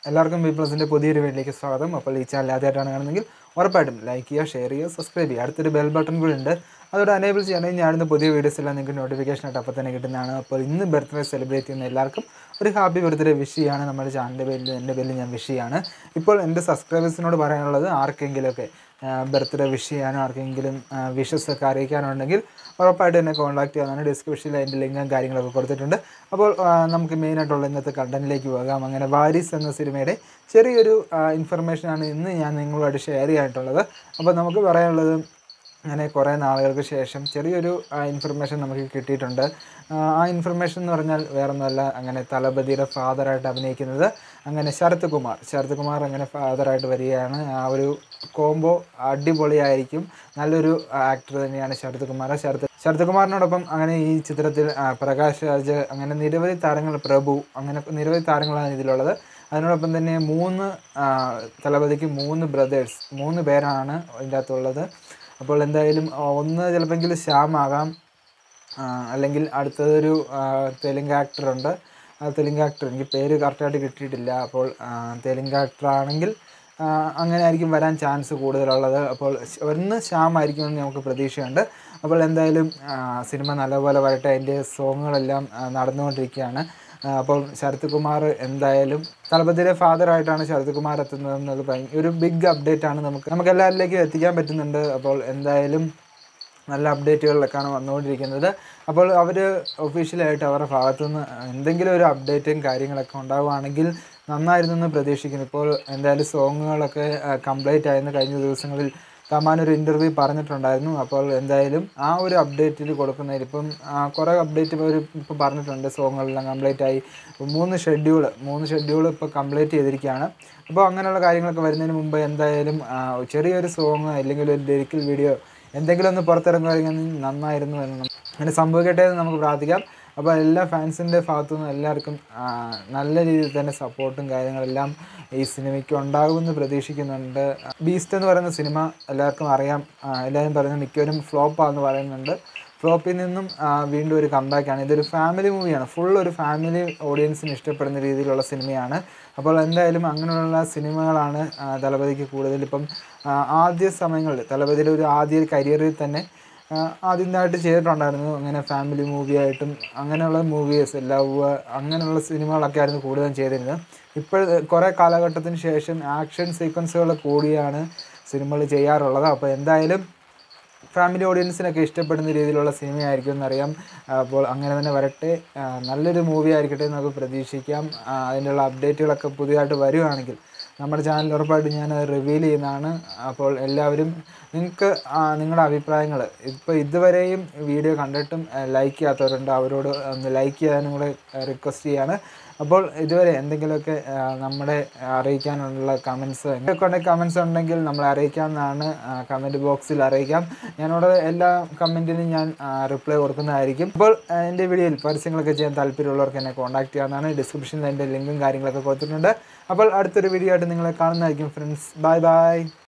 എല്ലാവർക്കും Vplusന്റെ പുതിയൊരു വീഡിയോയിലേക്ക് സ്വാഗതം. അപ്പോൾ ഈ ചാനൽ ആദ്യമായിട്ടാണ് കാണുന്നതെങ്കിൽ ഉറപ്പായിട്ടും ലൈക്ക് ചെയ്യുക, ഷെയർ ചെയ്യുക, സബ്സ്ക്രൈബ് ചെയ്യുക. അടുത്തൊരു ബെൽ ബട്ടൺ കൂടി ഉണ്ട്, അതോടെ എനേബിൾ ചെയ്യണമെങ്കിൽ ഞാനിന്ന് പുതിയ വീഡിയോസ് എല്ലാം നിങ്ങൾക്ക് നോട്ടിഫിക്കേഷൻ ആയിട്ട് അപ്പോൾ തന്നെ കിട്ടുന്നതാണ്. അപ്പോൾ ഇന്ന് ബർത്ത്ഡേ സെലിബ്രേറ്റ് ചെയ്യുന്ന എല്ലാവർക്കും ഒരു ഹാപ്പി ബർത്ത്ഡേ വിഷ് ചെയ്യാണ്. നമ്മുടെ ചാനലിൻ്റെ പേരിൽ എൻ്റെ പേരിൽ ഞാൻ വിഷ് ചെയ്യാണ്. ഇപ്പോൾ എൻ്റെ സബ്സ്ക്രൈബേഴ്സിനോട് പറയാനുള്ളത്, ആർക്കെങ്കിലുമൊക്കെ ബർത്ത്ഡേ വിഷ് ചെയ്യാനോ ആർക്കെങ്കിലും വിഷസ് ഒക്കെ അറിയിക്കാനുണ്ടെങ്കിൽ ഉറപ്പായിട്ട് എന്നെ കോൺടാക്ട് ചെയ്യാനാണ്. ഡിസ്ക്രിപ്ഷനിൽ അതിൻ്റെ ലിങ്കും കാര്യങ്ങളൊക്കെ കൊടുത്തിട്ടുണ്ട്. അപ്പോൾ നമുക്ക് മെയിനായിട്ടുള്ള ഇന്നത്തെ കണ്ടന്റിലേക്ക് പോകാം. അങ്ങനെ വാരിസ് എന്ന സിനിമയുടെ ചെറിയൊരു ഇൻഫർമേഷനാണ് ഇന്ന് ഞാൻ നിങ്ങളുമായിട്ട് ഷെയർ ചെയ്യാനായിട്ടുള്ളത്. അപ്പോൾ നമുക്ക് പറയാനുള്ളത്, അങ്ങനെ കുറേ നാളുകൾക്ക് ശേഷം ചെറിയൊരു ഇൻഫർമേഷൻ നമുക്ക് കിട്ടിയിട്ടുണ്ട്. ആ ഇൻഫർമേഷൻ എന്ന് പറഞ്ഞാൽ വേറൊന്നുമല്ല, അങ്ങനെ തലപതിയുടെ ഫാദറായിട്ട് അഭിനയിക്കുന്നത് അങ്ങനെ ശരത് കുമാർ അങ്ങനെ ഫാദറായിട്ട് വരികയാണ്. ആ ഒരു കോംബോ അടിപൊളിയായിരിക്കും. നല്ലൊരു ആക്ടർ തന്നെയാണ് ശരത് കുമാറിനോടൊപ്പം അങ്ങനെ ഈ ചിത്രത്തിൽ പ്രകാശ് രാജ്, അങ്ങനെ നിരവധി താരങ്ങൾ, പ്രഭു, അങ്ങനെ നിരവധി താരങ്ങളാണ് ഇതിലുള്ളത്. അതിനോടൊപ്പം തന്നെ തലപതിക്ക് 3 ബ്രദേഴ്സ്, 3 പേരാണ് ഇതിൻ്റെ അകത്തുള്ളത്. അപ്പോൾ എന്തായാലും ഒന്ന് ചിലപ്പോൾ ശ്യാം ആകാം, അല്ലെങ്കിൽ അടുത്തതൊരു തെലുങ്ക് ആക്ടറുണ്ട്. ആ തെലുങ്ക് ആക്ടർ എനിക്ക് പേര് കറക്റ്റായിട്ട് കിട്ടിയിട്ടില്ല. അപ്പോൾ തെലുങ്ക് ആക്ടറാണെങ്കിൽ അങ്ങനെ ആയിരിക്കും വരാൻ ചാൻസ് കൂടുതലുള്ളത്. അപ്പോൾ ഒന്ന് ശ്യാം ആയിരിക്കുമെന്ന് നമുക്ക് പ്രതീക്ഷയുണ്ട്. അപ്പോൾ എന്തായാലും സിനിമ നല്ലപോലെ വരട്ടെ. അതിൻ്റെ സോങ്ങുകളെല്ലാം നടന്നുകൊണ്ടിരിക്കുകയാണ്. അപ്പോൾ ശരത് കുമാർ എന്തായാലും തലപതിയുടെ ഫാദറായിട്ടാണ് ശരത് കുമാർ എത്തുന്നതെന്നത് ഒരു ബിഗ് അപ്ഡേറ്റാണ്. നമുക്ക് എല്ലാവരിലേക്കും എത്തിക്കാൻ പറ്റുന്നുണ്ട്. അപ്പോൾ എന്തായാലും നല്ല അപ്ഡേറ്റുകളിലൊക്കെയാണ് വന്നുകൊണ്ടിരിക്കുന്നത്. അപ്പോൾ അവർ ഒഫീഷ്യലായിട്ട് അവരുടെ ഭാഗത്തുനിന്ന് എന്തെങ്കിലും ഒരു അപ്ഡേറ്റും കാര്യങ്ങളൊക്കെ ഉണ്ടാവുകയാണെങ്കിൽ നന്നായിരുന്നു എന്ന് പ്രതീക്ഷിക്കുന്നു. ഇപ്പോൾ എന്തായാലും സോങ്ങുകളൊക്കെ കംപ്ലീറ്റ് ആയെന്ന് കഴിഞ്ഞ ദിവസങ്ങളിൽ തമാനൊരു ഇൻ്റർവ്യൂ പറഞ്ഞിട്ടുണ്ടായിരുന്നു. അപ്പോൾ എന്തായാലും ആ ഒരു അപ്ഡേറ്റിൽ കൊടുക്കുന്നതിൽ ഇപ്പം കുറേ അപ്ഡേറ്റ് ഇപ്പോൾ പറഞ്ഞിട്ടുണ്ട്. സോങ്ങുകളെല്ലാം കംപ്ലീറ്റ് ആയി. 3 ഷെഡ്യൂൾ ഇപ്പോൾ കംപ്ലീറ്റ് ചെയ്തിരിക്കുകയാണ്. അപ്പോൾ അങ്ങനെയുള്ള കാര്യങ്ങളൊക്കെ വരുന്നതിന് മുമ്പ് എന്തായാലും ചെറിയൊരു സോങ് അല്ലെങ്കിൽ ഒരു ലിറിക്കൽ വീഡിയോ എന്തെങ്കിലും ഒന്ന് പുറത്തിറങ്ങുകയാണെങ്കിൽ നന്നായിരുന്നു എന്ന് അങ്ങനെ സംഭവിക്കട്ടെ എന്ന് നമുക്ക് പ്രാർത്ഥിക്കാം. അപ്പോൾ എല്ലാ ഫാൻസിൻ്റെ ഭാഗത്തുനിന്നും എല്ലാവർക്കും നല്ല രീതിയിൽ തന്നെ സപ്പോർട്ടും കാര്യങ്ങളെല്ലാം ഈ സിനിമയ്ക്ക് ഉണ്ടാകുമെന്ന് പ്രതീക്ഷിക്കുന്നുണ്ട്. ബീസ്റ്റ് എന്ന് പറയുന്ന സിനിമ എല്ലാവർക്കും അറിയാം. എല്ലാവരും പറയുന്നത് മിക്കവരും ഫ്ലോപ്പാണെന്ന് പറയുന്നുണ്ട്. ഫ്ലോപ്പിൽ നിന്നും വീണ്ടും ഒരു കംബാക്കാണ്. ഇതൊരു ഫാമിലി മൂവിയാണ്. ഫുൾ ഒരു ഫാമിലി ഓഡിയൻസിന് ഇഷ്ടപ്പെടുന്ന രീതിയിലുള്ള സിനിമയാണ്. അപ്പോൾ എന്തായാലും അങ്ങനെയുള്ള സിനിമകളാണ് തലപതിക്ക് കൂടുതൽ. ഇപ്പം ആദ്യ സമയങ്ങളിൽ തലപതിയുടെ ഒരു ആദ്യ കരിയറിൽ തന്നെ ആദ്യമായിട്ട് ചെയ്തിട്ടുണ്ടായിരുന്നു. അങ്ങനെ ഫാമിലി മൂവിയായിട്ടും അങ്ങനെയുള്ള മൂവീസ്, ലവ്, അങ്ങനെയുള്ള സിനിമകളൊക്കെ ആയിരുന്നു കൂടുതലും ചെയ്തിരുന്നത്. ഇപ്പോൾ കുറേ കാലഘട്ടത്തിന് ശേഷം ആക്ഷൻ സീക്വൻസുകൾ കൂടിയാണ് സിനിമകൾ ചെയ്യാറുള്ളത്. അപ്പോൾ എന്തായാലും ഫാമിലി ഓഡിയൻസിനൊക്കെ ഇഷ്ടപ്പെടുന്ന രീതിയിലുള്ള സിനിമയായിരിക്കും എന്നറിയാം. അപ്പോൾ അങ്ങനെ തന്നെ വരട്ടെ. നല്ലൊരു മൂവി ആയിരിക്കട്ടെ എന്ന് നമുക്ക് പ്രതീക്ഷിക്കാം. അതിനുള്ള അപ്ഡേറ്റുകളൊക്കെ പുതിയതായിട്ട് വരുവാണെങ്കിൽ നമ്മുടെ ചാനൽ ഉറപ്പായിട്ട് ഞാൻ റിവീൽ ചെയ്യുന്നതാണ്. അപ്പോൾ എല്ലാവരും നിങ്ങൾക്ക് നിങ്ങളുടെ അഭിപ്രായങ്ങൾ, ഇപ്പോൾ ഇതുവരെയും വീഡിയോ കണ്ടിട്ടും ലൈക്ക് ചെയ്യാത്തവരുണ്ട്, അവരോട് ഒന്ന് ലൈക്ക് ചെയ്യാനും കൂടെ റിക്വസ്റ്റ് ചെയ്യാണ്. അപ്പോൾ ഇതുവരെ എന്തെങ്കിലുമൊക്കെ നമ്മളെ അറിയിക്കാനുള്ള കമൻസ് ഉണ്ടെങ്കിൽ നമ്മളെ അറിയിക്കാവുന്നതാണ്. കമൻറ്റ് ബോക്സിൽ അറിയിക്കാം. ഞാനോട് എല്ലാ കമൻറ്റിനും ഞാൻ റിപ്ലൈ കൊടുക്കുന്നതായിരിക്കും. അപ്പോൾ എൻ്റെ വീഡിയോയിൽ പരസ്യങ്ങളൊക്കെ ചെയ്യാൻ താല്പര്യമുള്ളവർക്ക് എന്നെ കോൺടാക്ട് ചെയ്യാവുന്നതാണ്. ഡിസ്ക്രിപ്ഷനിൽ എൻ്റെ ലിങ്കും കാര്യങ്ങളൊക്കെ കൊടുത്തിട്ടുണ്ട്. അപ്പോൾ അടുത്തൊരു വീഡിയോ ആയിട്ട് നിങ്ങളെ കാണുന്നതായിരിക്കും ഫ്രണ്ട്സ്. ബൈ.